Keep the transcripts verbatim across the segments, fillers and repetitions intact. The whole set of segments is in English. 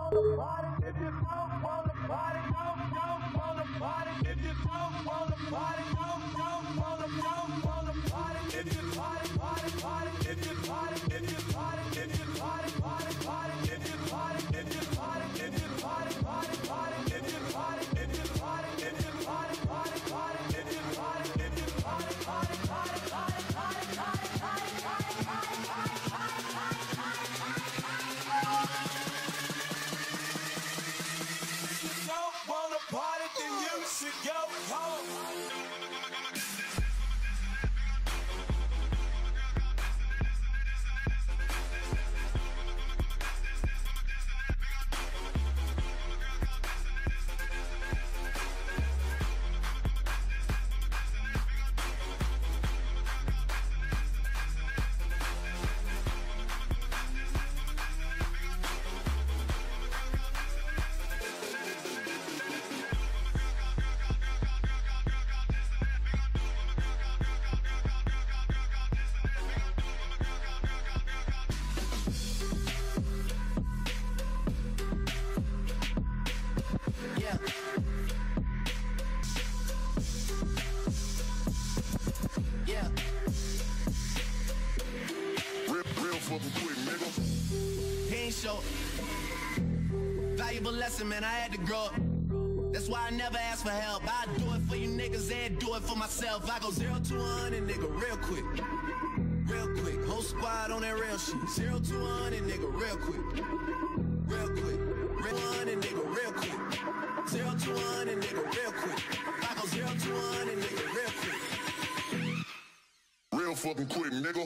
wanna party, if you don't wanna party, don't, don't wanna party, if you don't wanna party, don't, don't wanna, don't wanna party, if you party, party, party, if you party, if you party, if you party, party, party, if you party, if you party, if you party, party, party, if you party, if you party, if you party, party, party, if you party, if you party, party, party, party, party, party, party, party, party, party, party, party, If you don't wanna party, then you should go home. Valuable lesson, man, I had to grow up. That's why I never ask for help. I do it for you niggas and do it for myself. I go zero to one hundred, nigga, real quick. Real quick. Whole squad on that real shit. Zero to one hundred, nigga, real quick. Real quick. Real one hundred, nigga, real quick. Zero to one hundred, nigga, real quick. I go zero to one hundred, nigga, real quick. Real fucking quick, nigga.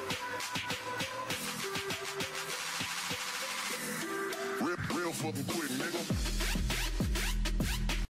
Real fucking quick.